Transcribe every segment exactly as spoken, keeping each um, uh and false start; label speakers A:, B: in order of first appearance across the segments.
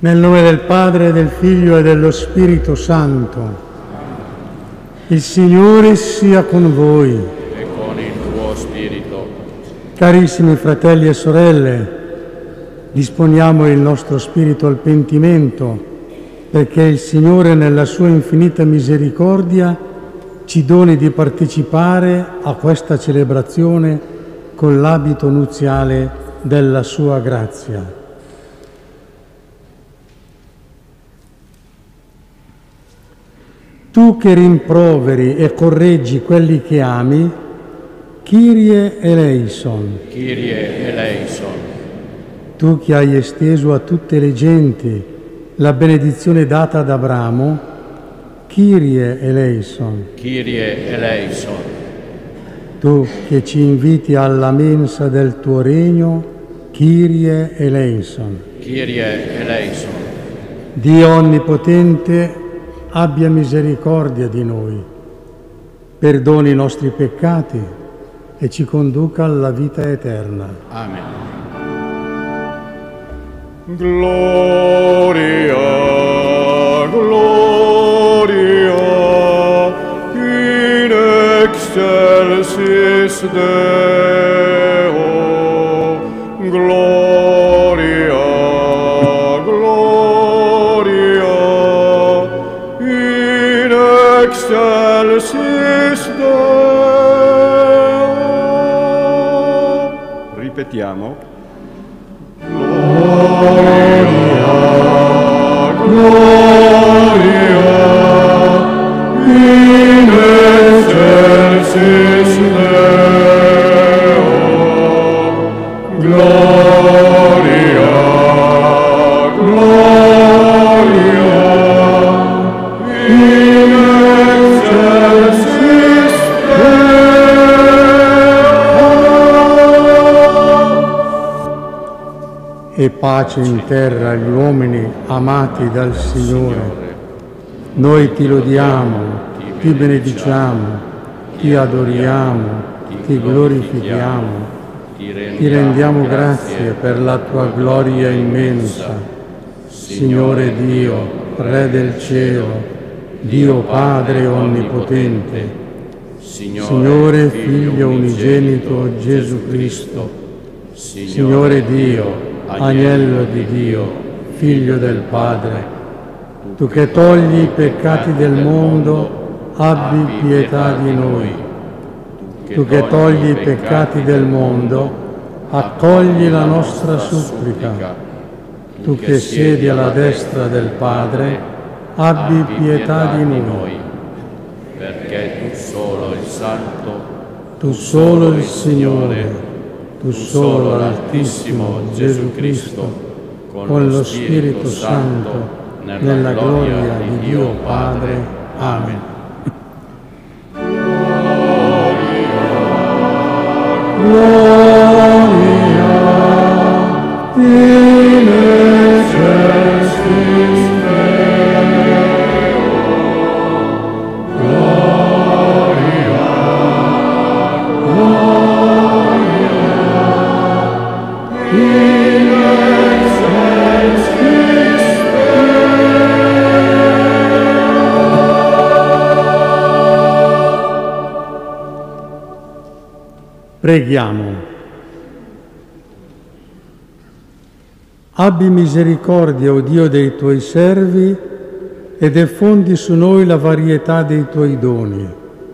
A: Nel nome del Padre, del Figlio e dello Spirito Santo. Il Signore sia con voi.
B: E con il tuo spirito.
A: Carissimi fratelli e sorelle, disponiamo il nostro spirito al pentimento perché il Signore nella sua infinita misericordia ci doni di partecipare a questa celebrazione con l'abito nuziale della sua grazia. Tu che rimproveri e correggi quelli che ami, Kyrie eleison.
B: Kyrie eleison.
A: Tu che hai esteso a tutte le genti la benedizione data ad Abramo, Kyrie eleison.
B: Kyrie eleison.
A: Tu che ci inviti alla mensa del tuo regno, Kyrie eleison.
B: Kyrie eleison.
A: Dio onnipotente, abbia misericordia di noi, perdoni i nostri peccati e ci conduca alla vita eterna.
B: Amen.
C: Gloria, gloria, in excelsis Deo, gloria, gloria, in excelsis Deo. Ripetiamo. Gloria, gloria, in excelsis Deo. Gloria, gloria, in excelsis
A: E pace in terra agli uomini amati dal Signore. Noi ti lodiamo, ti benediciamo, ti adoriamo, ti glorifichiamo, ti rendiamo grazie per la tua gloria immensa. Signore Dio, Re del cielo, Dio Padre onnipotente, Signore Figlio unigenito Gesù Cristo, Signore Dio, Agnello di Dio, Figlio del Padre, tu che togli i peccati del mondo, abbi pietà di noi. Tu che togli i peccati del mondo, accogli la nostra supplica. Tu che siedi alla destra del Padre, abbi pietà di noi.
B: Perché tu solo il Santo,
A: Tu solo il Signore, Tu solo l'Altissimo Gesù Cristo, con lo Spirito Santo, nella gloria di Dio Padre. Amen. Gloria in excelsis Preghiamo. Abbi misericordia, o Dio, dei tuoi servi ed effondi su noi la varietà dei tuoi doni.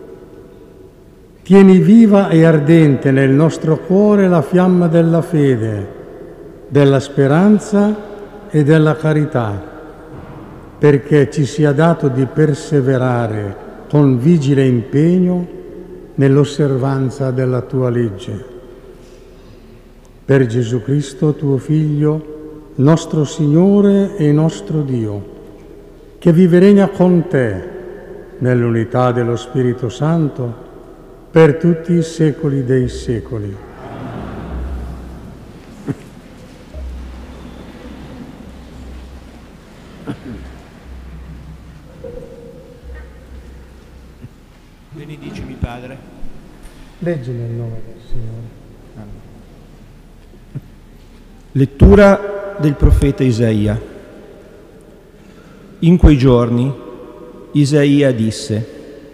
A: Tieni viva e ardente nel nostro cuore la fiamma della fede, della speranza e della carità, perché ci sia dato di perseverare con vigile impegno nell'osservanza della tua legge. Per Gesù Cristo, tuo Figlio, nostro Signore e nostro Dio, che vive e regna con te nell'unità dello Spirito Santo per tutti i secoli dei secoli.
D: Benedicimi, Padre.
A: Leggi nel nome del Signore.
D: Lettura del profeta Isaia.
E: In quei giorni Isaia disse: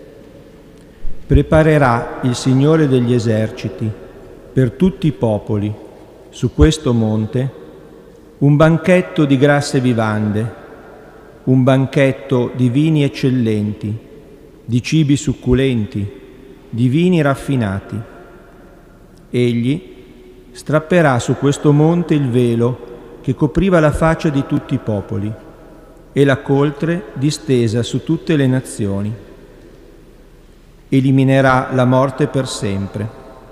E: preparerà il Signore degli eserciti per tutti i popoli su questo monte un banchetto di grasse vivande, un banchetto di vini eccellenti, di cibi succulenti, di vini raffinati. Egli strapperà su questo monte il velo che copriva la faccia di tutti i popoli e la coltre distesa su tutte le nazioni. Eliminerà la morte per sempre.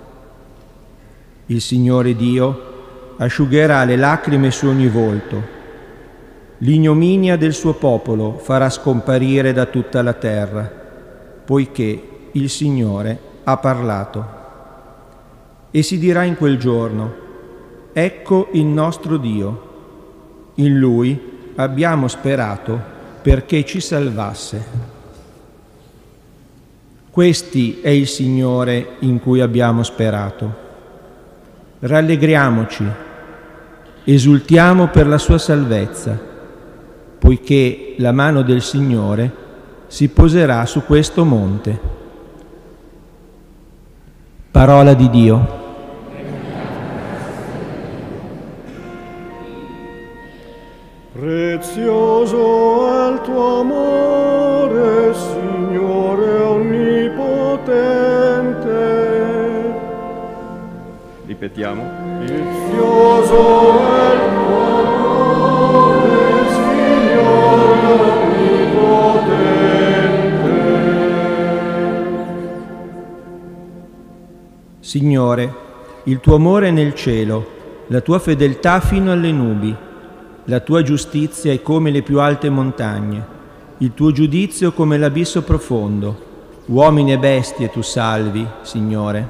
E: Il Signore Dio asciugherà le lacrime su ogni volto. L'ignominia del suo popolo farà scomparire da tutta la terra, poiché il Signore ha parlato. E si dirà in quel giorno: ecco il nostro Dio. In Lui abbiamo sperato perché ci salvasse. Questi è il Signore in cui abbiamo sperato. Rallegriamoci, esultiamo per la sua salvezza, poiché la mano del Signore si poserà su questo monte. Parola di Dio.
C: Prezioso è il tuo amore, Signore onnipotente.
B: Ripetiamo.
C: Prezioso è il tuo amore, Signore onnipotente.
E: Signore, il tuo amore è nel cielo, la tua fedeltà fino alle nubi. La tua giustizia è come le più alte montagne, il tuo giudizio come l'abisso profondo. Uomini e bestie tu salvi, Signore.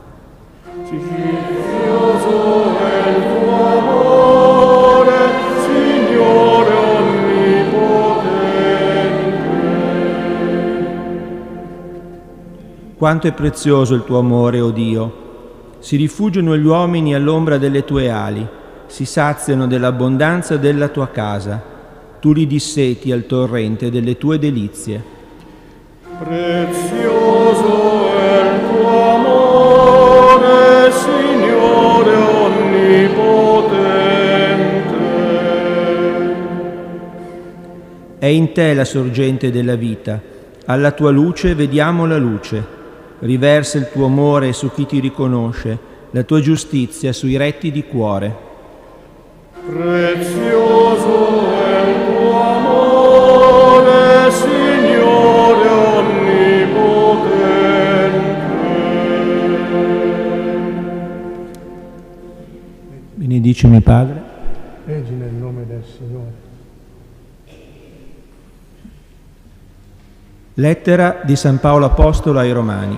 C: Prezioso è il tuo amore, Signore onnipotente.
E: Quanto è prezioso il tuo amore, o Dio! Si rifugiano gli uomini all'ombra delle tue ali, si saziano dell'abbondanza della tua casa, tu li disseti al torrente delle tue delizie.
C: Prezioso è il tuo amore, Signore onnipotente.
E: È in te la sorgente della vita, alla tua luce vediamo la luce. Riversa il tuo amore su chi ti riconosce, la tua giustizia sui retti di cuore.
C: Prezioso è il tuo amore, Signore onnipotente.
E: Benedicimi, Padre.
A: Leggi nel nome del Signore.
E: Lettera di San Paolo Apostolo ai Romani.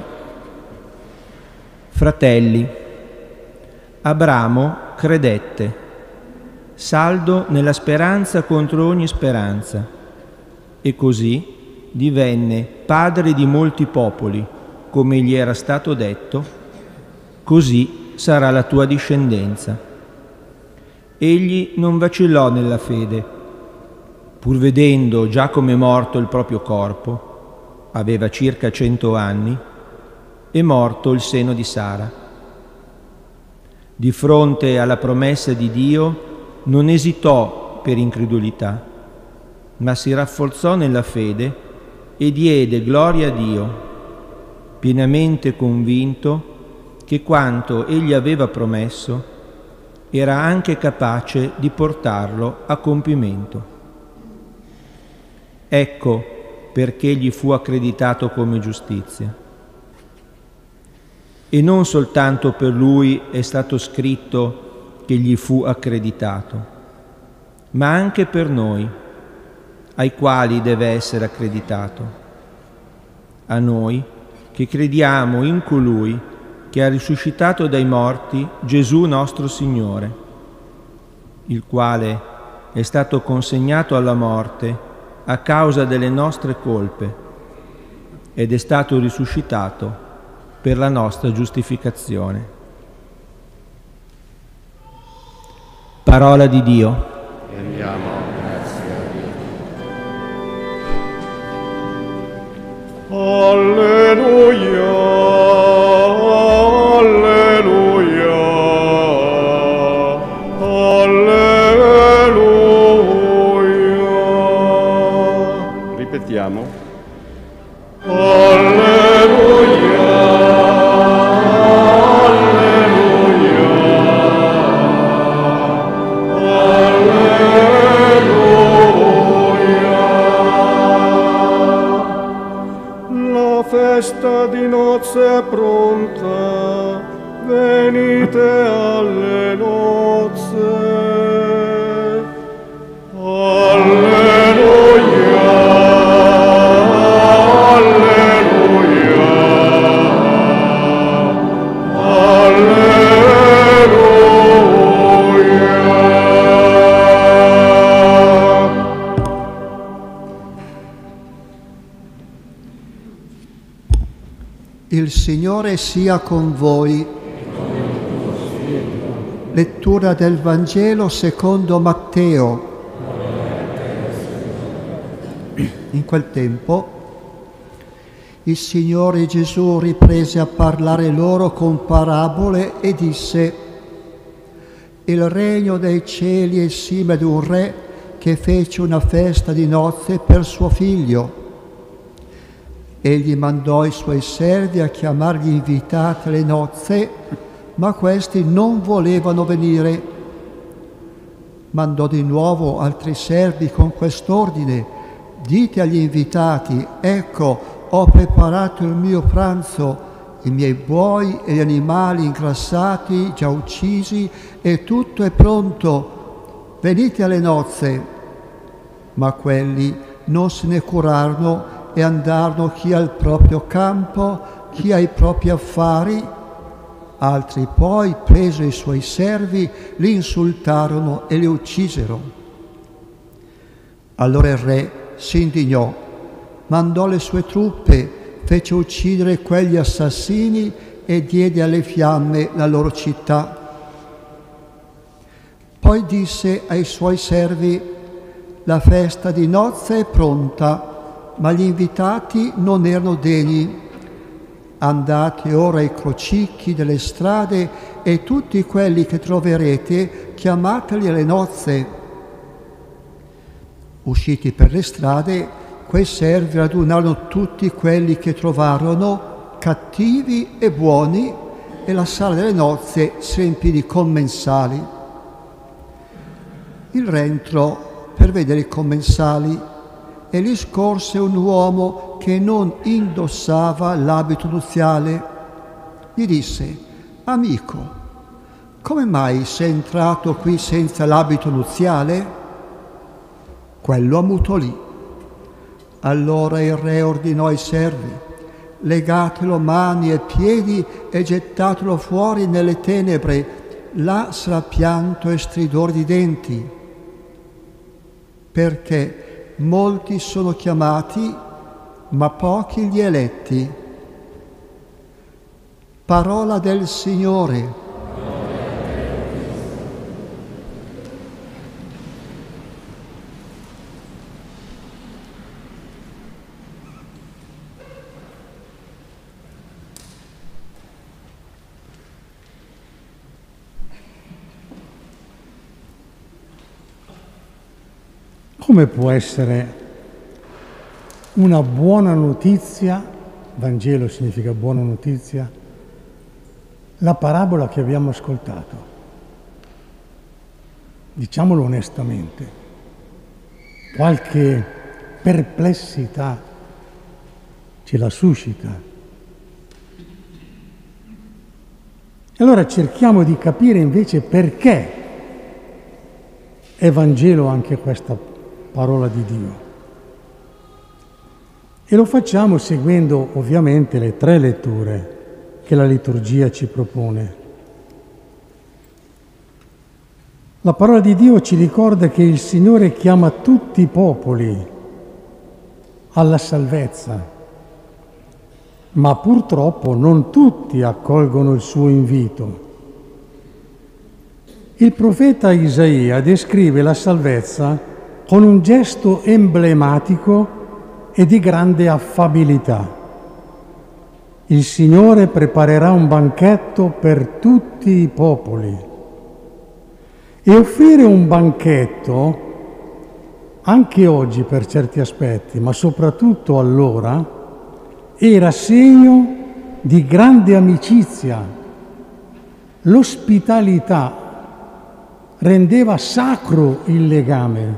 E: Fratelli, Abramo credette, saldo nella speranza contro ogni speranza, e così divenne padre di molti popoli, come gli era stato detto: così sarà la tua discendenza. Egli non vacillò nella fede, pur vedendo già come morto il proprio corpo, aveva circa cento anni, è morto il seno di Sara. Di fronte alla promessa di Dio non esitò per incredulità, ma si rafforzò nella fede e diede gloria a Dio, pienamente convinto che quanto egli aveva promesso era anche capace di portarlo a compimento. Ecco perché gli fu accreditato come giustizia. E non soltanto per lui è stato scritto che gli fu accreditato, ma anche per noi, ai quali deve essere accreditato. A noi che crediamo in colui che ha risuscitato dai morti Gesù nostro Signore, il quale è stato consegnato alla morte a causa delle nostre colpe ed è stato risuscitato per la nostra giustificazione. Parola di Dio.
B: Rendiamo grazie a Dio.
C: Alleluia, alleluia, alleluia.
B: Ripetiamo.
C: Alleluia, alleluia, alleluia. La festa di nozze è pronta, venite alle nozze. Alleluia, alleluia, alleluia.
F: Il Signore sia con voi. Lettura del Vangelo secondo Matteo. In quel tempo il Signore Gesù riprese a parlare loro con parabole e disse: il regno dei cieli è simile ad un re che fece una festa di nozze per suo figlio. Egli mandò i suoi servi a chiamare gli invitati alle nozze, ma questi non volevano venire. Mandò di nuovo altri servi con quest'ordine: dite agli invitati, ecco, ho preparato il mio pranzo, i miei buoi e gli animali ingrassati, già uccisi, e tutto è pronto. Venite alle nozze. Ma quelli non se ne curarono e andarono chi al proprio campo, chi ai propri affari. Altri poi, preso i suoi servi, li insultarono e li uccisero. Allora il re si indignò, mandò le sue truppe, fece uccidere quegli assassini e diede alle fiamme la loro città. Poi disse ai suoi servi: la festa di nozze è pronta, ma gli invitati non erano degni. Andate ora ai crocicchi delle strade e tutti quelli che troverete, chiamateli alle nozze. Usciti per le strade, quei servi radunarono tutti quelli che trovarono, cattivi e buoni, e la sala delle nozze si riempì di commensali. Il re entrò per vedere i commensali e gli scorse un uomo che non indossava l'abito nuziale. Gli disse: amico, come mai sei entrato qui senza l'abito nuziale? Quello ammutolì. Allora il re ordinò ai servi: legatelo mani e piedi e gettatelo fuori nelle tenebre, là sarà pianto e stridore di denti. Perché molti sono chiamati, ma pochi gli eletti. Parola del Signore.
A: Come può essere una buona notizia, Vangelo significa buona notizia, la parabola che abbiamo ascoltato? Diciamolo onestamente, qualche perplessità ce la suscita. E allora cerchiamo di capire invece perché è Vangelo anche questa parola di Dio. E lo facciamo seguendo ovviamente le tre letture che la liturgia ci propone. La parola di Dio ci ricorda che il Signore chiama tutti i popoli alla salvezza, ma purtroppo non tutti accolgono il suo invito. Il profeta Isaia descrive la salvezza con un gesto emblematico e di grande affabilità. il Signore preparerà un banchetto per tutti i popoli. E offrire un banchetto, anche oggi per certi aspetti, ma soprattutto allora, era segno di grande amicizia. L'ospitalità rendeva sacro il legame.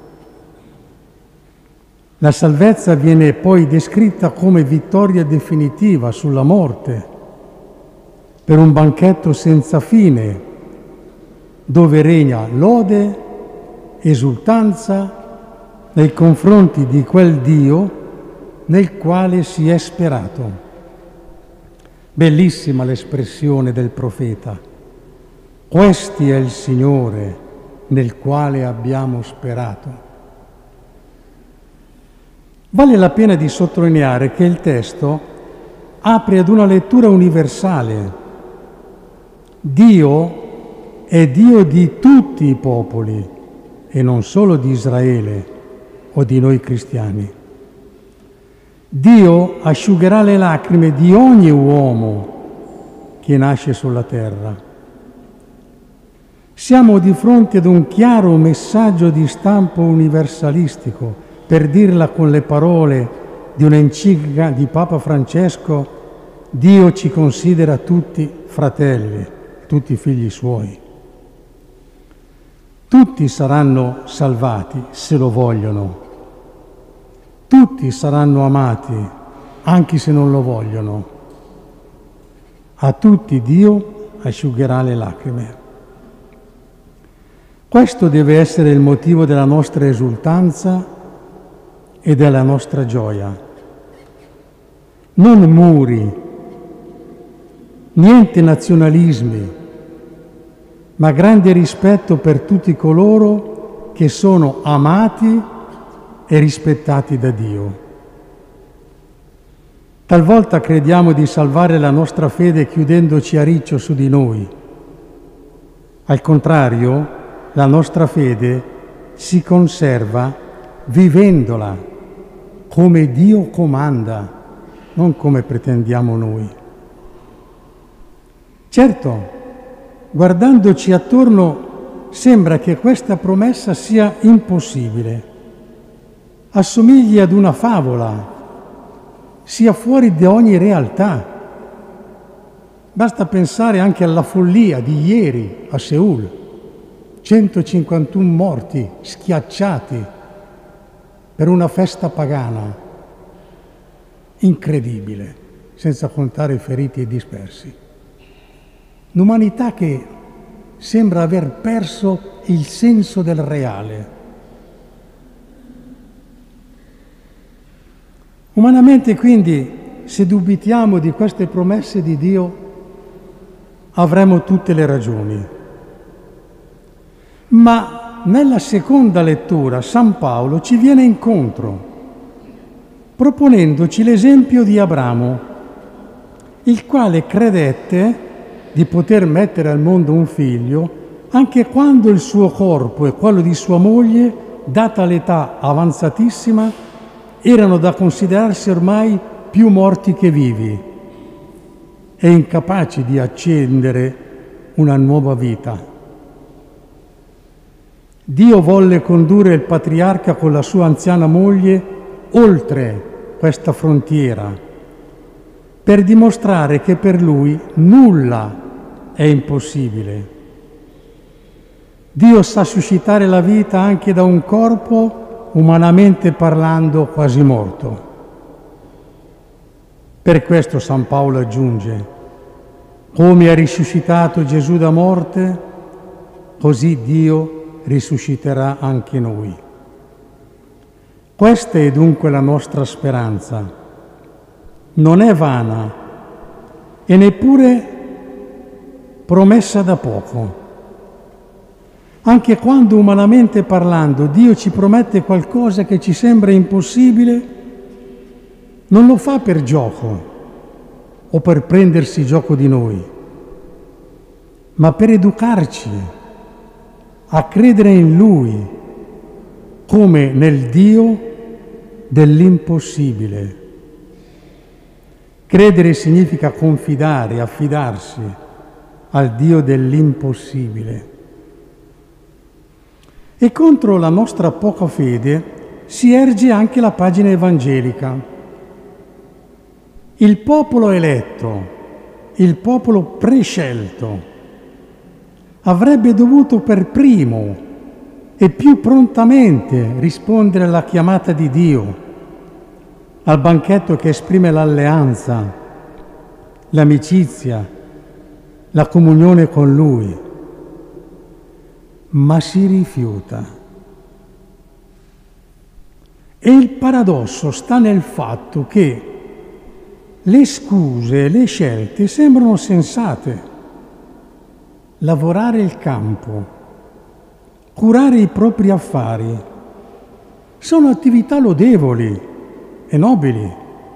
A: La salvezza viene poi descritta come vittoria definitiva sulla morte, per un banchetto senza fine, dove regna lode, esultanza nei confronti di quel Dio nel quale si è sperato. Bellissima l'espressione del profeta. Questi è il Signore nel quale abbiamo sperato. Vale la pena di sottolineare che il testo apre ad una lettura universale. Dio è Dio di tutti i popoli e non solo di Israele o di noi cristiani. Dio asciugherà le lacrime di ogni uomo che nasce sulla terra. Siamo di fronte ad un chiaro messaggio di stampo universalistico, per dirla con le parole di un'enciclica di Papa Francesco: Dio ci considera tutti fratelli, tutti figli suoi. Tutti saranno salvati se lo vogliono. Tutti saranno amati, anche se non lo vogliono. A tutti Dio asciugherà le lacrime. Questo deve essere il motivo della nostra esultanza e della nostra gioia. Non muri, niente nazionalismi, ma grande rispetto per tutti coloro che sono amati e rispettati da Dio. Talvolta crediamo di salvare la nostra fede chiudendoci a riccio su di noi. Al contrario, la nostra fede si conserva vivendola come Dio comanda, non come pretendiamo noi. Certo, guardandoci attorno sembra che questa promessa sia impossibile, assomigli ad una favola, sia fuori da ogni realtà. Basta pensare anche alla follia di ieri a Seul, centocinquantuno morti schiacciati per una festa pagana, incredibile, senza contare i feriti e dispersi. L'umanità che sembra aver perso il senso del reale. Umanamente, quindi, se dubitiamo di queste promesse di Dio, avremo tutte le ragioni. Ma nella seconda lettura San Paolo ci viene incontro, proponendoci l'esempio di Abramo, il quale credette di poter mettere al mondo un figlio anche quando il suo corpo e quello di sua moglie, data l'età avanzatissima, erano da considerarsi ormai più morti che vivi e incapaci di accendere una nuova vita. Dio volle condurre il patriarca con la sua anziana moglie oltre questa frontiera per dimostrare che per lui nulla è impossibile. Dio sa suscitare la vita anche da un corpo umanamente parlando quasi morto. Per questo San Paolo aggiunge: come ha risuscitato Gesù da morte, così Dio risusciterà anche noi. Questa è dunque la nostra speranza. Non è vana e neppure promessa da poco. Anche quando umanamente parlando Dio ci promette qualcosa che ci sembra impossibile, non lo fa per gioco o per prendersi gioco di noi, ma per educarci a credere in Lui come nel Dio dell'impossibile. Credere significa confidare, affidarsi al Dio dell'impossibile. E contro la nostra poca fede si erge anche la pagina evangelica. Il popolo eletto, il popolo prescelto, avrebbe dovuto per primo e più prontamente rispondere alla chiamata di Dio, al banchetto che esprime l'alleanza, l'amicizia, la comunione con Lui, ma si rifiuta. E il paradosso sta nel fatto che le scuse e le scelte sembrano sensate. Lavorare il campo, curare i propri affari, sono attività lodevoli e nobili.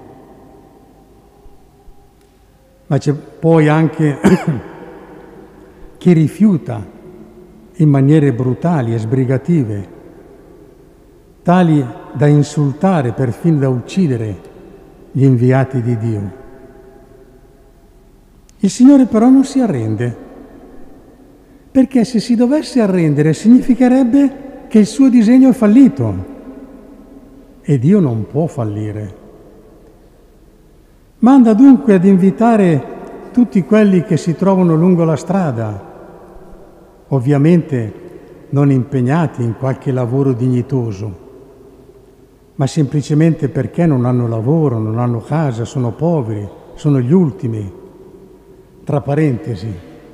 A: Ma c'è poi anche chi rifiuta in maniere brutali e sbrigative, tali da insultare, perfino da uccidere gli inviati di Dio. Il Signore però non si arrende, perché se si dovesse arrendere significherebbe che il suo disegno è fallito. E Dio non può fallire. Manda dunque ad invitare tutti quelli che si trovano lungo la strada, ovviamente non impegnati in qualche lavoro dignitoso, ma semplicemente perché non hanno lavoro, non hanno casa, sono poveri, sono gli ultimi. Tra parentesi,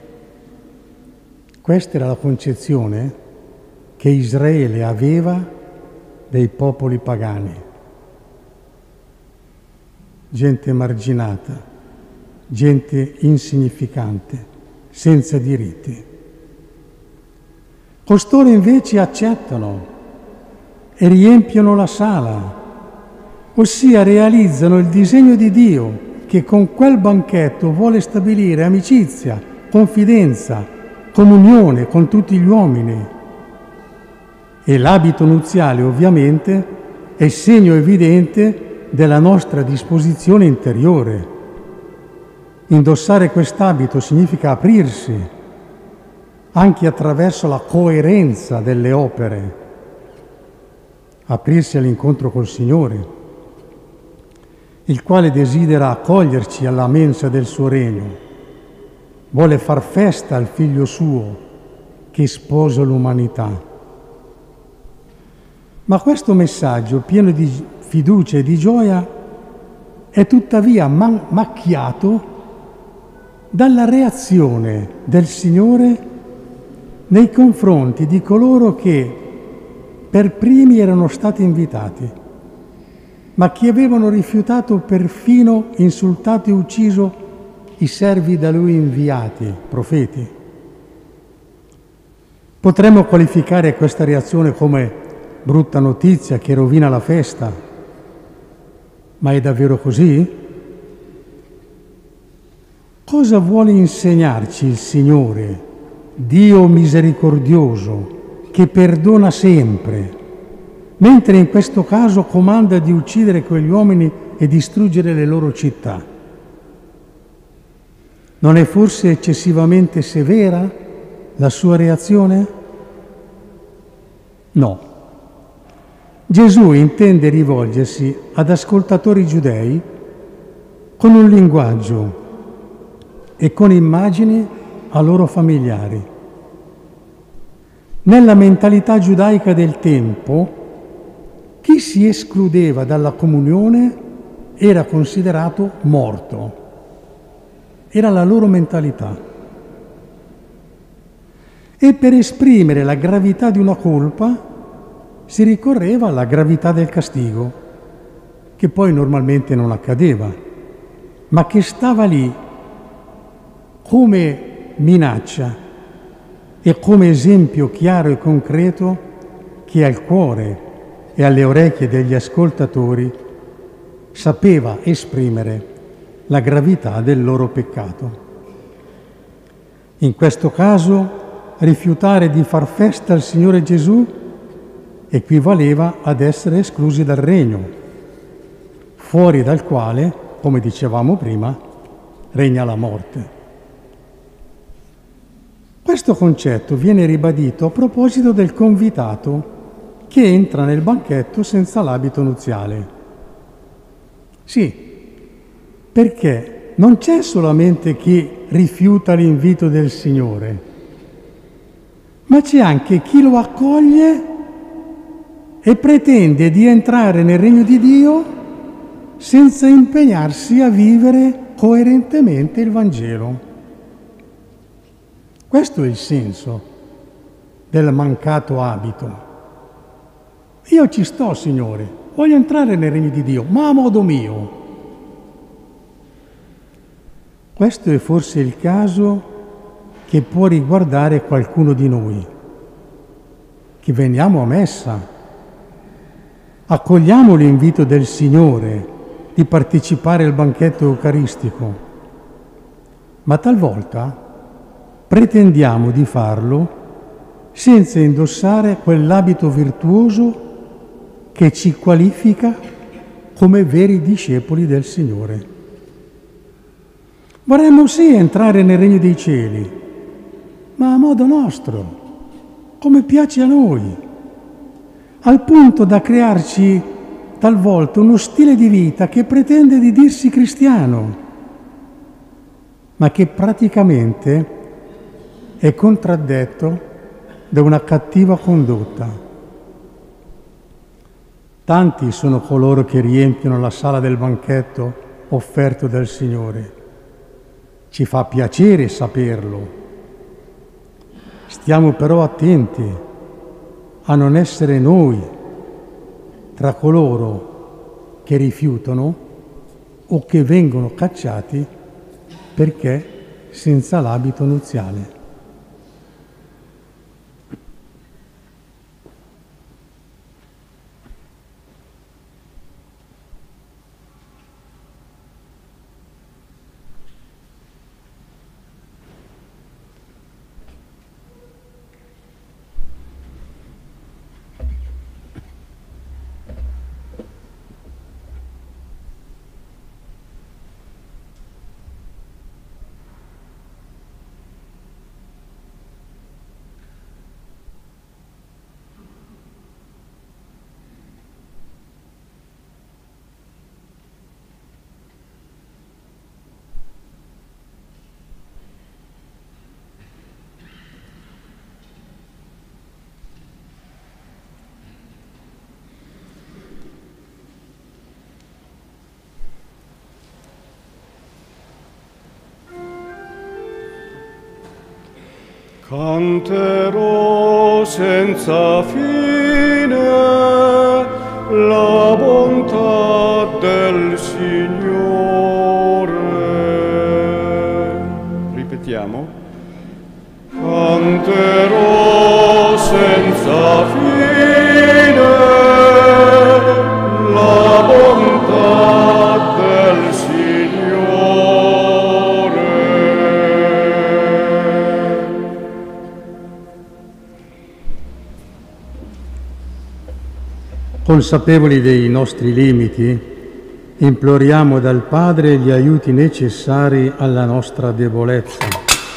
A: questa era la concezione che Israele aveva dei popoli pagani. Gente emarginata, gente insignificante, senza diritti. Costoro invece accettano e riempiono la sala, ossia realizzano il disegno di Dio che con quel banchetto vuole stabilire amicizia, confidenza, comunione con tutti gli uomini. E l'abito nuziale ovviamente è segno evidente della nostra disposizione interiore. Indossare quest'abito significa aprirsi anche attraverso la coerenza delle opere, aprirsi all'incontro col Signore, il quale desidera accoglierci alla mensa del suo regno, vuole far festa al Figlio suo che sposa l'umanità. Ma questo messaggio, pieno di fiducia e di gioia, è tuttavia man- macchiato dalla reazione del Signore nei confronti di coloro che per primi erano stati invitati, ma che avevano rifiutato, perfino insultato e ucciso i servi da Lui inviati, profeti. Potremmo qualificare questa reazione come brutta notizia che rovina la festa, ma è davvero così? Cosa vuole insegnarci il Signore, Dio misericordioso, che perdona sempre, mentre in questo caso comanda di uccidere quegli uomini e distruggere le loro città? Non è forse eccessivamente severa la sua reazione? No. Gesù intende rivolgersi ad ascoltatori giudei con un linguaggio e con immagini a loro familiari. Nella mentalità giudaica del tempo, chi si escludeva dalla comunione era considerato morto. Era la loro mentalità. E per esprimere la gravità di una colpa si ricorreva alla gravità del castigo, che poi normalmente non accadeva, ma che stava lì come minaccia e come esempio chiaro e concreto che al cuore e alle orecchie degli ascoltatori sapeva esprimere la gravità del loro peccato. In questo caso, rifiutare di far festa al Signore Gesù equivaleva ad essere esclusi dal regno, fuori dal quale come dicevamo prima, regna la morte. Questo concetto viene ribadito a proposito del convitato che entra nel banchetto senza l'abito nuziale. Sì, perché non c'è solamente chi rifiuta l'invito del Signore, ma c'è anche chi lo accoglie e pretende di entrare nel regno di Dio senza impegnarsi a vivere coerentemente il Vangelo. Questo è il senso del mancato abito. Io ci sto, Signore, voglio entrare nel regno di Dio, ma a modo mio. Questo è forse il caso che può riguardare qualcuno di noi, che veniamo a messa, accogliamo l'invito del Signore di partecipare al banchetto eucaristico, ma talvolta pretendiamo di farlo senza indossare quell'abito virtuoso che ci qualifica come veri discepoli del Signore. Vorremmo sì entrare nel regno dei cieli, ma a modo nostro, come piace a noi, al punto da crearci talvolta uno stile di vita che pretende di dirsi cristiano, ma che praticamente è contraddetto da una cattiva condotta. Tanti sono coloro che riempiono la sala del banchetto offerto dal Signore. Ci fa piacere saperlo. Stiamo però attenti a non essere noi tra coloro che rifiutano o che vengono cacciati perché senza l'abito nuziale.
C: Canterò senza fine la bontà del Signore.
B: Ripetiamo.
C: Canterò senza fine la bontà del Signore.
A: Consapevoli dei nostri limiti, imploriamo dal Padre gli aiuti necessari alla nostra debolezza.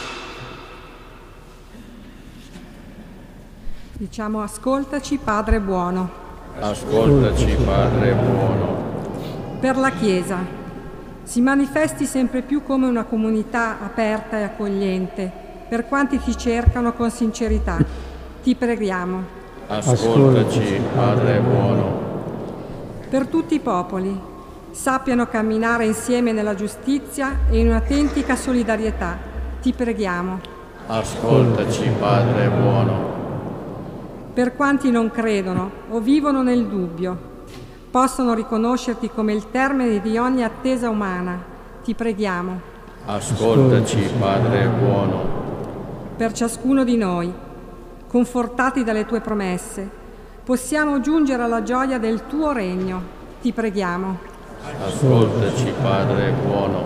G: Diciamo: ascoltaci, Padre buono.
B: Ascoltaci, Padre buono.
G: Per la Chiesa, si manifesti sempre più come una comunità aperta e accogliente per quanti ti cercano con sincerità. Ti preghiamo.
B: Ascoltaci, Padre buono.
G: Per tutti i popoli, sappiano camminare insieme nella giustizia e in un'autentica solidarietà. Ti preghiamo.
B: Ascoltaci, Padre buono.
G: Per quanti non credono o vivono nel dubbio, possono riconoscerti come il termine di ogni attesa umana. Ti preghiamo.
B: Ascoltaci, Padre buono.
G: Per ciascuno di noi, confortati dalle tue promesse, possiamo giungere alla gioia del tuo regno. Ti preghiamo.
B: Ascoltaci, Padre buono.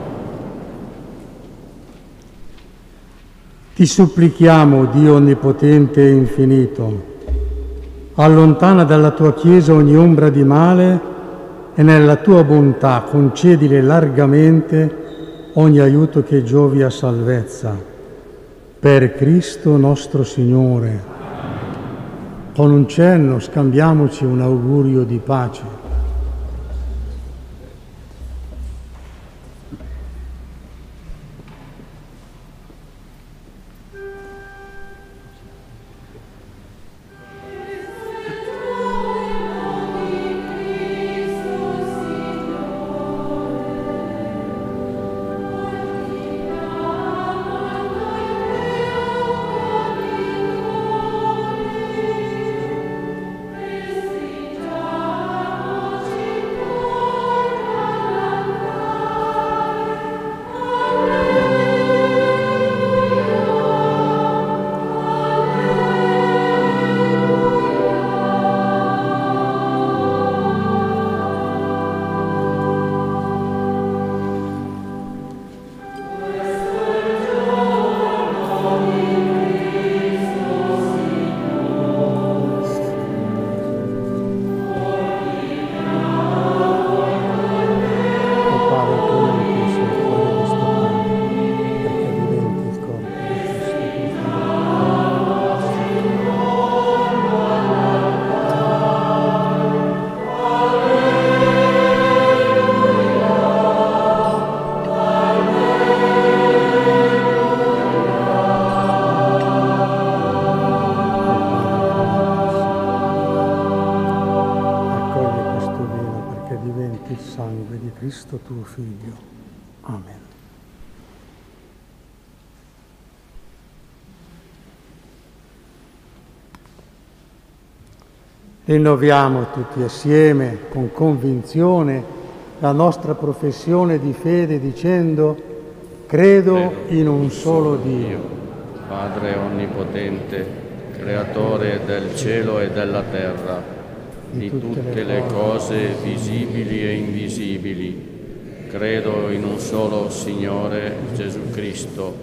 A: Ti supplichiamo, Dio onnipotente e infinito, allontana dalla tua Chiesa ogni ombra di male e nella tua bontà concedile largamente ogni aiuto che giovi a salvezza. Per Cristo nostro Signore. Con un cenno scambiamoci un augurio di pace. Cristo tuo Figlio. Amen. Rinnoviamo tutti assieme, con convinzione, la nostra professione di fede dicendo: credo in un solo Dio,
B: Padre Onnipotente, Creatore del cielo e della terra, di tutte le cose visibili e invisibili. Credo in un solo Signore Gesù Cristo,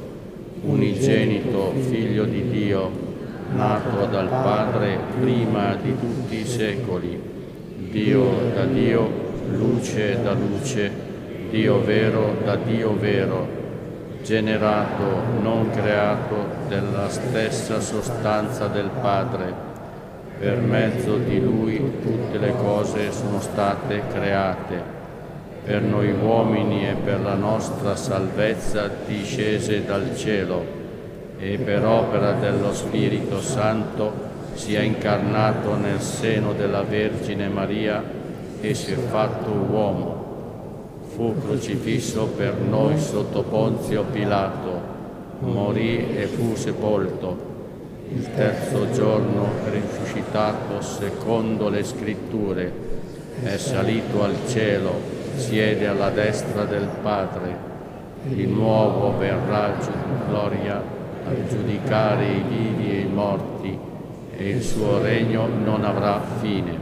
B: unigenito Figlio di Dio, nato dal Padre prima di tutti i secoli, Dio da Dio, luce da luce, Dio vero da Dio vero, generato, non creato, della stessa sostanza del Padre. Per mezzo di Lui tutte le cose sono state create. Per noi uomini e per la nostra salvezza discese dal cielo, e per opera dello Spirito Santo si è incarnato nel seno della Vergine Maria e si è fatto uomo. Fu crocifisso per noi sotto Ponzio Pilato, morì e fu sepolto. Il terzo giorno, risuscitato secondo le Scritture, è salito al cielo, siede alla destra del Padre. Di nuovo verrà giù in gloria a giudicare i vivi e i morti, e il suo regno non avrà fine.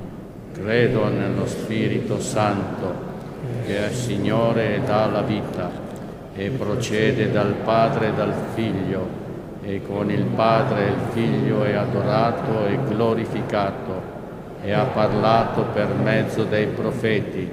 B: Credo nello Spirito Santo, che è Signore e dà la vita, e procede dal Padre e dal Figlio, e con il Padre e il Figlio è adorato e glorificato, e ha parlato per mezzo dei profeti.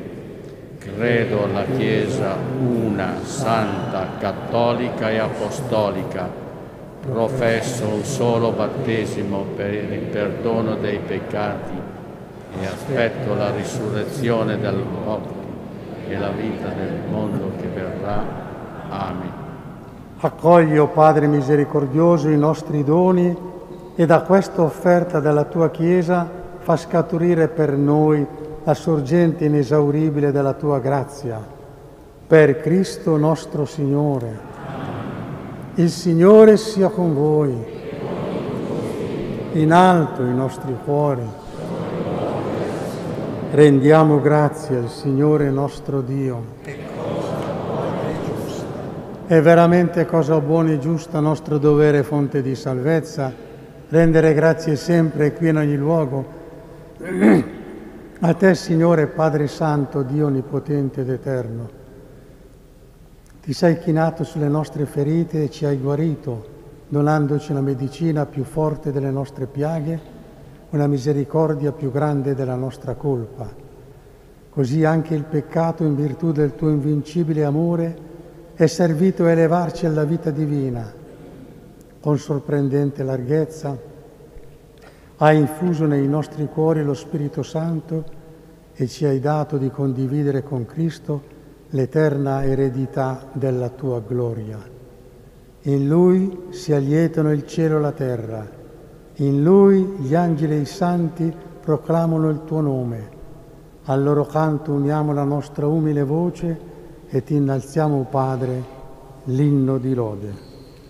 B: Credo alla Chiesa una, santa, cattolica e apostolica. Professo un solo battesimo per il perdono dei peccati e aspetto la risurrezione dei morti e la vita del mondo che verrà. Amen.
A: Accogli, o Padre misericordioso, i nostri doni e da questa offerta della tua Chiesa fa scaturire per noi la sorgente inesauribile della tua grazia. Per Cristo nostro Signore. Il Signore sia con voi. In alto i nostri cuori. Rendiamo grazie al Signore nostro Dio. È veramente cosa buona e giusta, nostro dovere e fonte di salvezza, rendere grazie sempre e qui in ogni luogo. A te, Signore Padre Santo, Dio onnipotente ed eterno. Ti sei chinato sulle nostre ferite e ci hai guarito, donandoci una medicina più forte delle nostre piaghe, una misericordia più grande della nostra colpa. Così anche il peccato, in virtù del tuo invincibile amore, è servito a elevarci alla vita divina. Con sorprendente larghezza hai infuso nei nostri cuori lo Spirito Santo e ci hai dato di condividere con Cristo l'eterna eredità della tua gloria. In Lui si allietano il cielo e la terra, in Lui gli angeli e i santi proclamano il tuo nome. Al loro canto uniamo la nostra umile voce e ti innalziamo, Padre, l'inno di lode.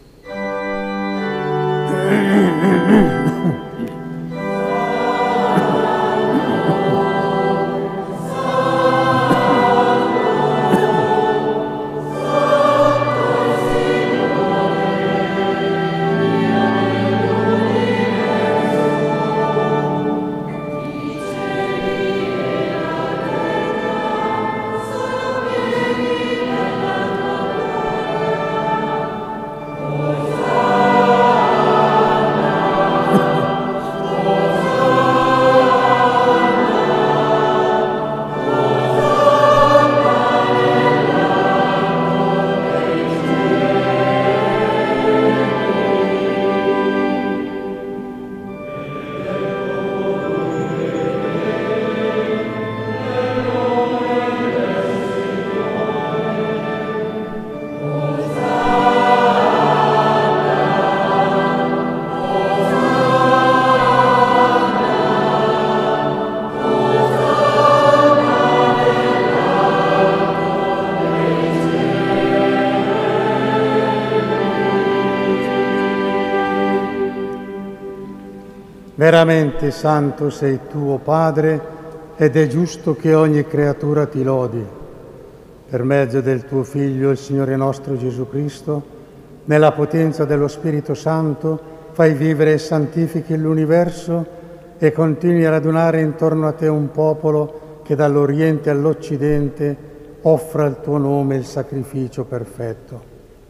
A: Veramente santo sei tu, o Padre, ed è giusto che ogni creatura ti lodi. Per mezzo del tuo Figlio, il Signore nostro Gesù Cristo, nella potenza dello Spirito Santo, fai vivere e santifichi l'universo e continui a radunare intorno a te un popolo che dall'Oriente all'Occidente offra al tuo nome il sacrificio perfetto.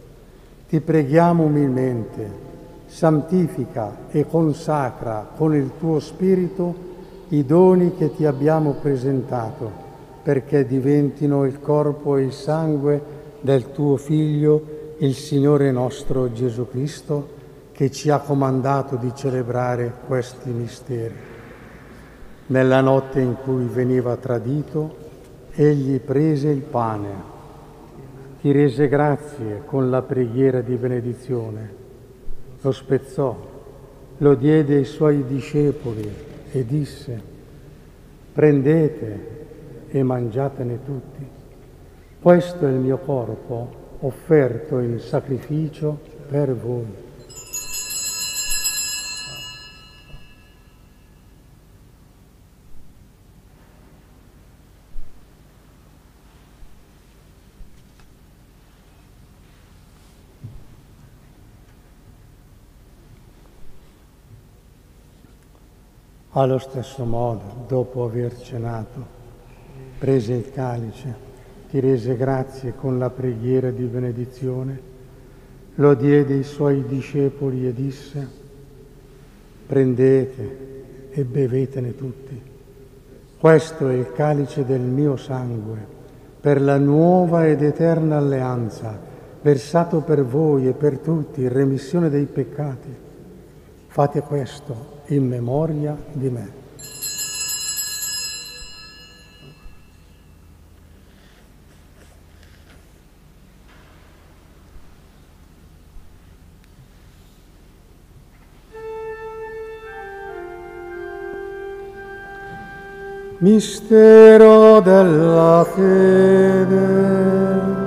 A: Ti preghiamo umilmente, santifica e consacra con il tuo Spirito i doni che ti abbiamo presentato, perché diventino il corpo e il sangue del tuo Figlio, il Signore nostro Gesù Cristo, che ci ha comandato di celebrare questi misteri. Nella notte in cui veniva tradito, egli prese il pane, ti rese grazie con la preghiera di benedizione, lo spezzò, lo diede ai suoi discepoli e disse: prendete e mangiatene tutti. Questo è il mio corpo offerto in sacrificio per voi. Allo stesso modo, dopo aver cenato, prese il calice, ti rese grazie con la preghiera di benedizione, lo diede ai suoi discepoli e disse: prendete e bevetene tutti. Questo è il calice del mio sangue, per la nuova ed eterna alleanza, versato per voi e per tutti in remissione dei peccati. Fate questo in memoria di me. Mistero della fede.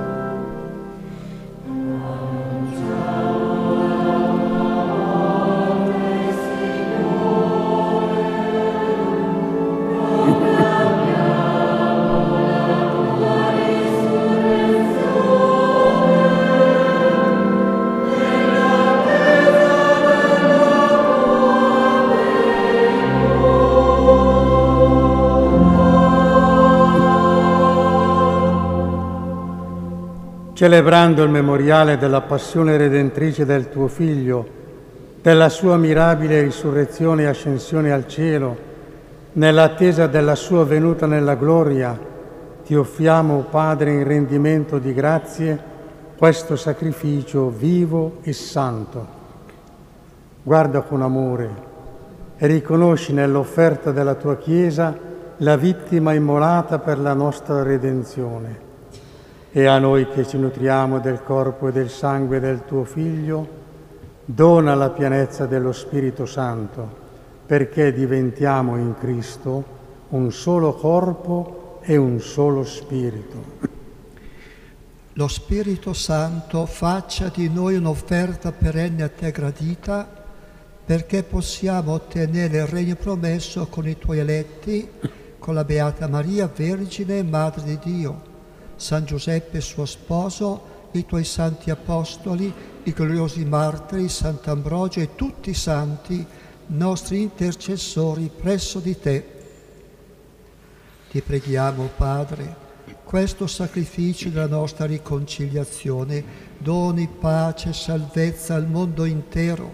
A: Celebrando il memoriale della passione redentrice del tuo Figlio, della sua mirabile risurrezione e ascensione al cielo, nell'attesa della sua venuta nella gloria, ti offriamo, Padre, in rendimento di grazie, questo sacrificio vivo e santo. Guarda con amore e riconosci nell'offerta della tua Chiesa la vittima immolata per la nostra redenzione. E a noi che ci nutriamo del corpo e del sangue del tuo Figlio, dona la pienezza dello Spirito Santo, perché diventiamo in Cristo un solo corpo e un solo spirito.
F: Lo Spirito Santo faccia di noi un'offerta perenne a te gradita, perché possiamo ottenere il regno promesso con i tuoi eletti, con la Beata Maria, Vergine e Madre di Dio, San Giuseppe suo sposo, i tuoi santi apostoli, i gloriosi martiri, Sant'Ambrogio e tutti i santi, nostri intercessori presso di te. Ti preghiamo, Padre, questo sacrificio della nostra riconciliazione doni pace e salvezza al mondo intero.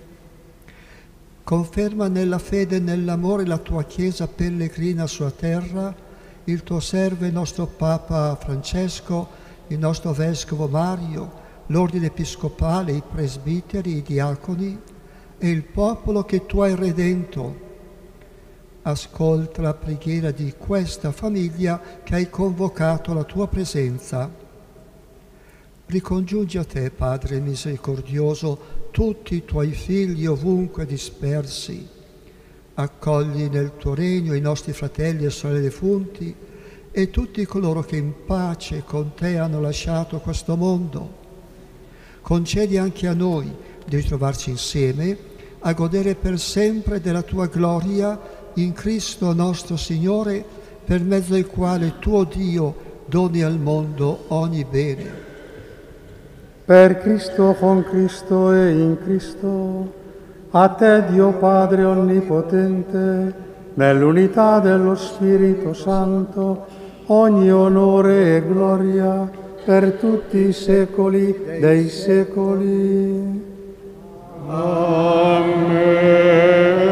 F: Conferma nella fede e nell'amore la tua Chiesa pellegrina sulla terra, il tuo servo e il nostro Papa Francesco, il nostro Vescovo Mario, l'Ordine Episcopale, i presbiteri, i diaconi e il popolo che tu hai redento. Ascolta la preghiera di questa famiglia che hai convocato alla tua presenza. Ricongiungi a te, Padre misericordioso, tutti i tuoi figli ovunque dispersi. Accogli nel tuo regno i nostri fratelli e sorelle defunti e tutti coloro che in pace con te hanno lasciato questo mondo. Concedi anche a noi di ritrovarci insieme a godere per sempre della tua gloria in Cristo nostro Signore, per mezzo del quale tuo Dio doni al mondo ogni bene.
A: Per Cristo, con Cristo e in Cristo, a te Dio Padre Onnipotente, nell'unità dello Spirito Santo, ogni onore e gloria per tutti i secoli dei secoli.
C: Amen.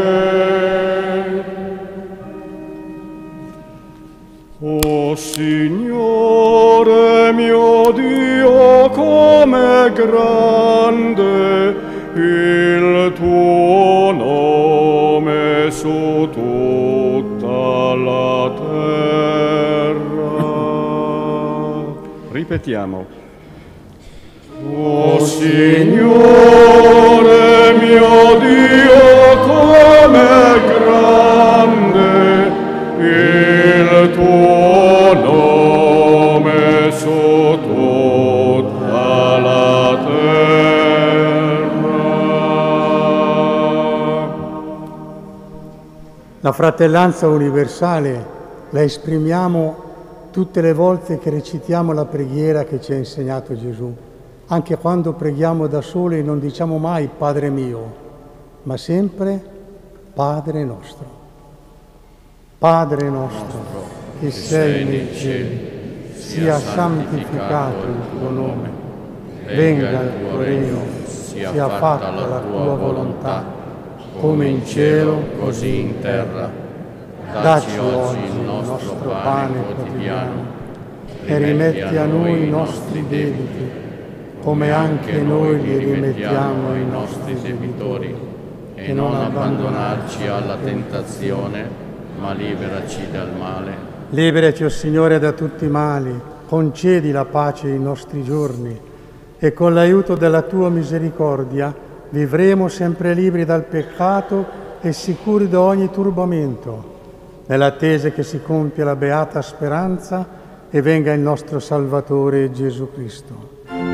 C: O Signore mio Dio, com'è grande il tuo nome su tutta la terra. Ripetiamo. O Signore mio Dio, com'è grande il tuo nome su tutta la terra.
A: La fratellanza universale la esprimiamo tutte le volte che recitiamo la preghiera che ci ha insegnato Gesù. Anche quando preghiamo da soli non diciamo mai Padre mio, ma sempre Padre nostro. Padre nostro, che sei nei cieli, sia santificato il tuo nome, venga il tuo regno, sia fatta la tua volontà, come in cielo, così in terra. Dacci oggi il nostro pane quotidiano e rimetti a noi i nostri debiti, come anche noi li rimettiamo ai nostri debitori, e non abbandonarci alla tentazione, ma liberaci dal male. Liberaci, o Signore, da tutti i mali, concedi la pace ai nostri giorni, e con l'aiuto della tua misericordia vivremo sempre liberi dal peccato e sicuri da ogni turbamento, nell'attesa che si compia la beata speranza e venga il nostro Salvatore Gesù Cristo.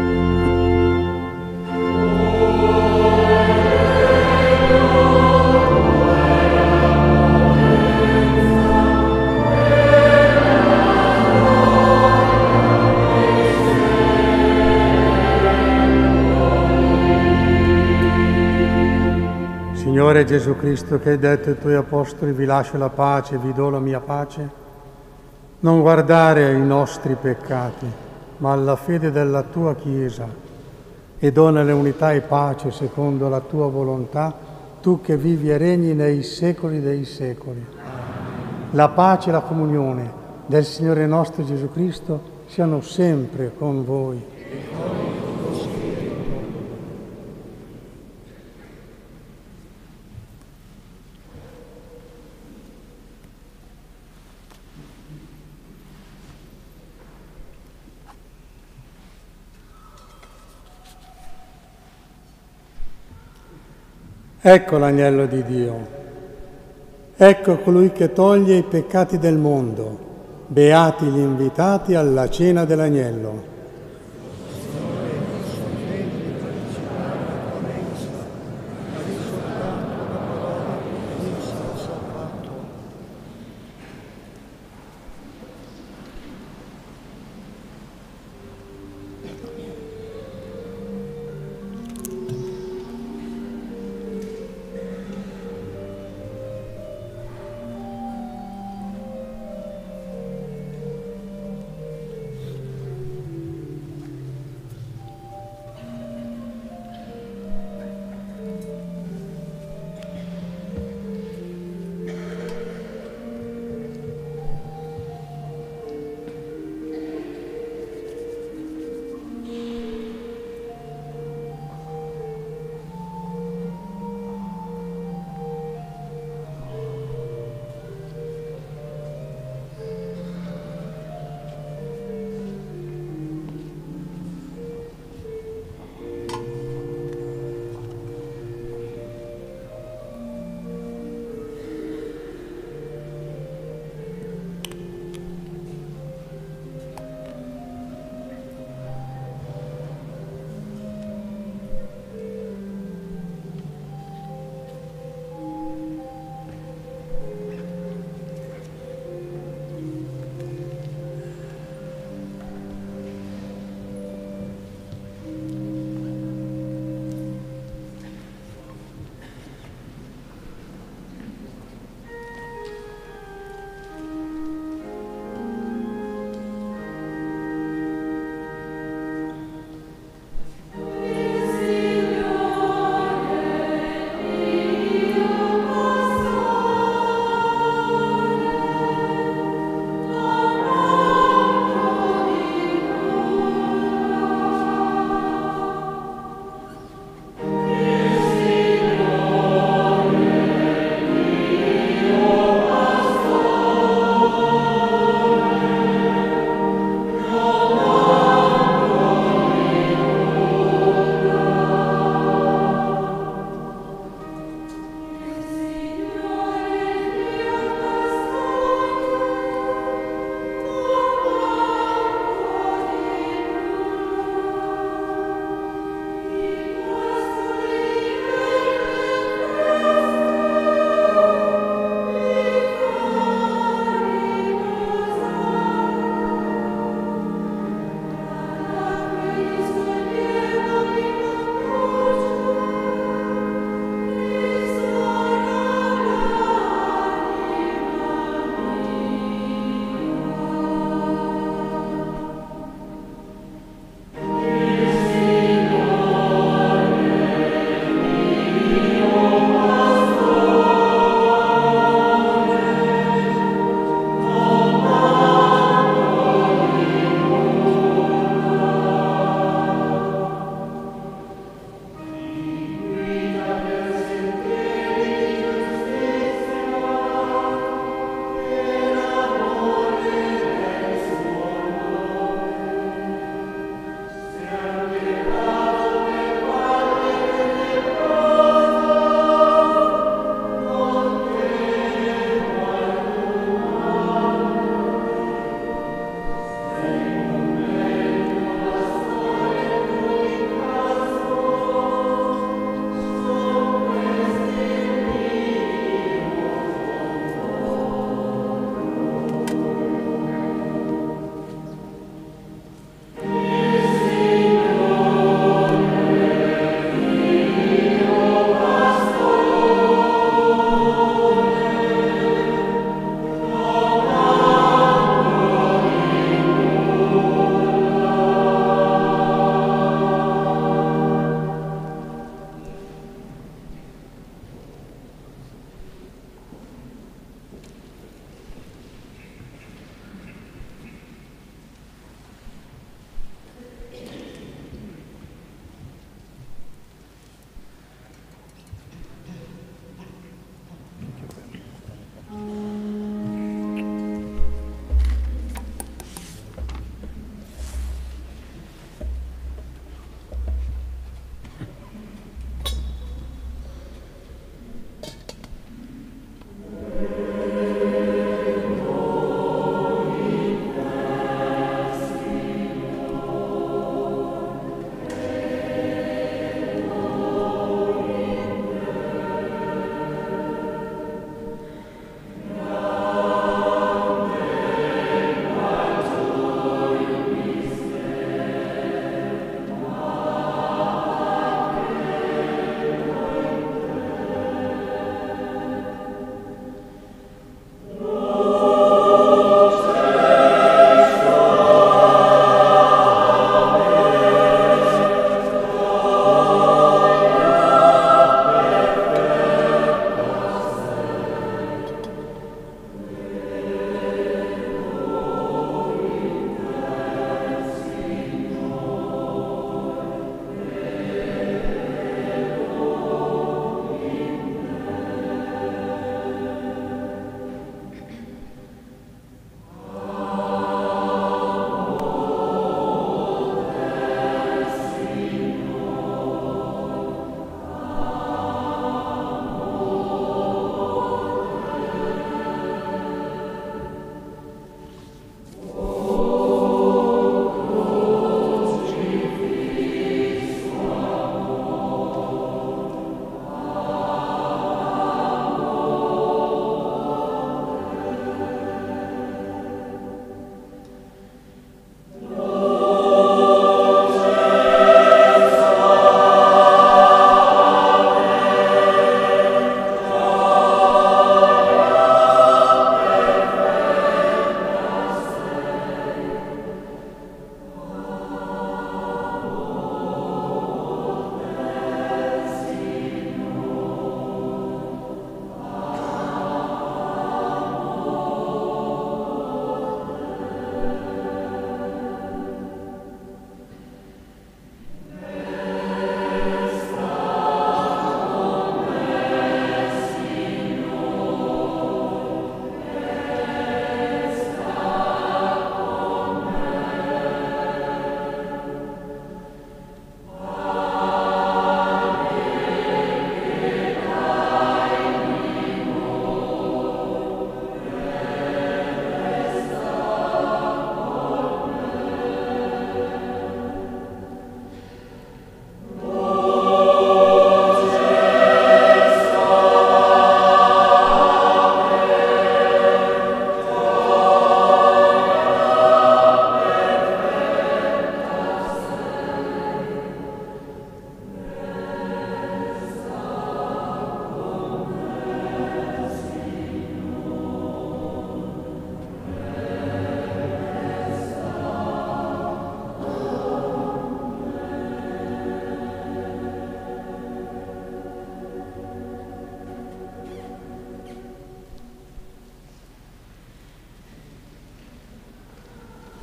A: Signore Gesù Cristo, che hai detto ai tuoi apostoli: vi lascio la pace, vi do la mia pace, non guardare ai nostri peccati, ma alla fede della tua Chiesa, e donale unità e pace secondo la tua volontà, tu che vivi e regni nei secoli dei secoli. La pace e la comunione del Signore nostro Gesù Cristo siano sempre con voi. Ecco l'agnello di Dio, ecco colui che toglie i peccati del mondo. Beati gli invitati alla cena dell'agnello.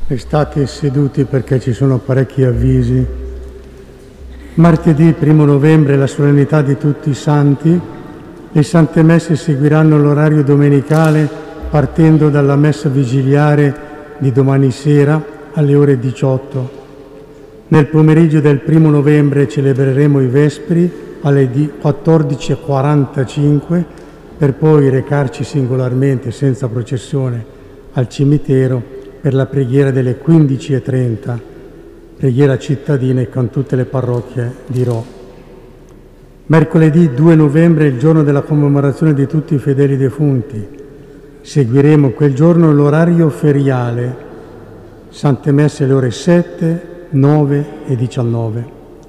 A: State seduti perché ci sono parecchi avvisi. Martedì primo novembre la solennità di tutti i santi. Le sante messe seguiranno l'orario domenicale partendo dalla messa vigiliare di domani sera alle ore diciotto. Nel pomeriggio del primo novembre celebreremo i Vespri alle quattordici e quarantacinque per poi recarci singolarmente senza processione al cimitero per la preghiera delle quindici e trenta, preghiera cittadina con tutte le parrocchie di Rho. Mercoledì due novembre è il giorno della commemorazione di tutti i fedeli defunti. Seguiremo quel giorno l'orario feriale, Sante Messe alle ore sette, nove e diciannove.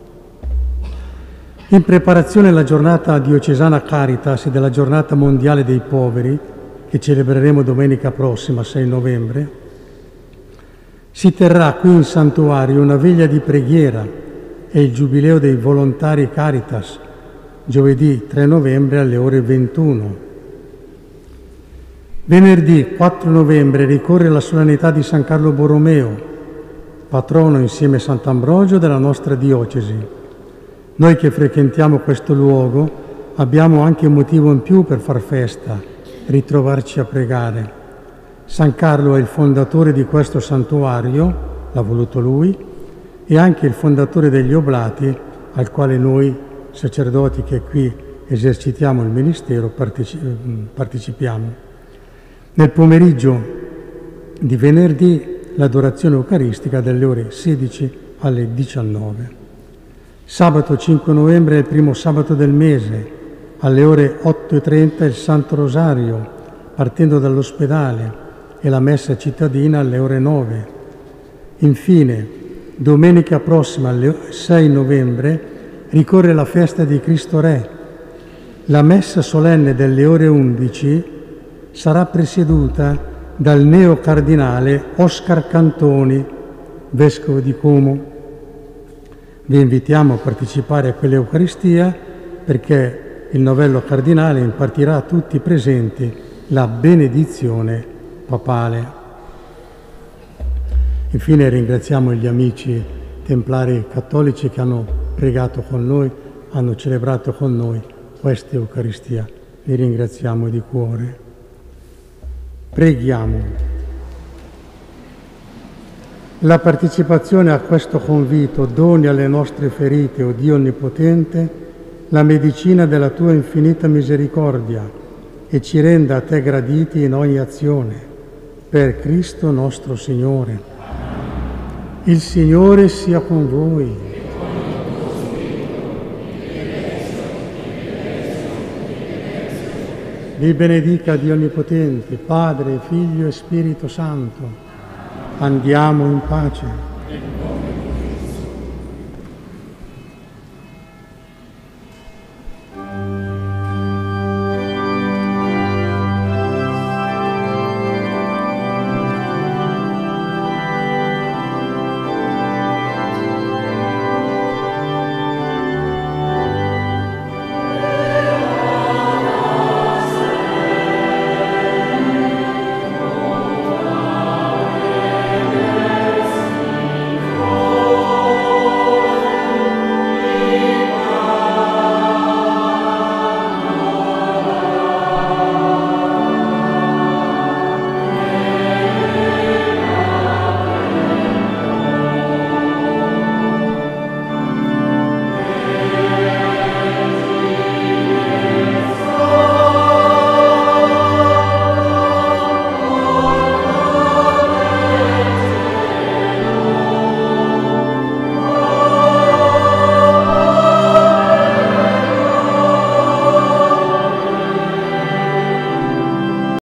A: In preparazione alla giornata diocesana Caritas e della giornata mondiale dei poveri, che celebreremo domenica prossima, sei novembre, si terrà qui in santuario una veglia di preghiera e il giubileo dei volontari Caritas, giovedì tre novembre alle ore ventuno. Venerdì quattro novembre ricorre la solennità di San Carlo Borromeo, patrono insieme a Sant'Ambrogio della nostra diocesi. Noi che frequentiamo questo luogo abbiamo anche un motivo in più per far festa, ritrovarci a pregare. San Carlo è il fondatore di questo santuario, l'ha voluto lui, e anche il fondatore degli Oblati, al quale noi sacerdoti che qui esercitiamo il ministero partecipiamo. Nel pomeriggio di venerdì l'adorazione eucaristica dalle ore sedici alle diciannove. Sabato cinque novembre è il primo sabato del mese, alle ore otto e trenta il Santo Rosario, partendo dall'ospedale, e la messa cittadina alle ore nove. Infine, domenica prossima, alle sei novembre, ricorre la festa di Cristo Re. La messa solenne delle ore undici sarà presieduta dal neocardinale Oscar Cantoni, vescovo di Como. Vi invitiamo a partecipare a quell'Eucaristia perché il novello cardinale impartirà a tutti i presenti la benedizione papale. Infine ringraziamo gli amici templari cattolici che hanno pregato con noi, hanno celebrato con noi questa Eucaristia. Li ringraziamo di cuore. Preghiamo. La partecipazione a questo convito doni alle nostre ferite, o Dio Onnipotente, la medicina della Tua infinita misericordia e ci renda a Te graditi in ogni azione. Per Cristo nostro Signore. Il Signore sia con voi. Vi benedica Dio Onnipotente, Padre, Figlio e Spirito Santo. Andiamo in pace.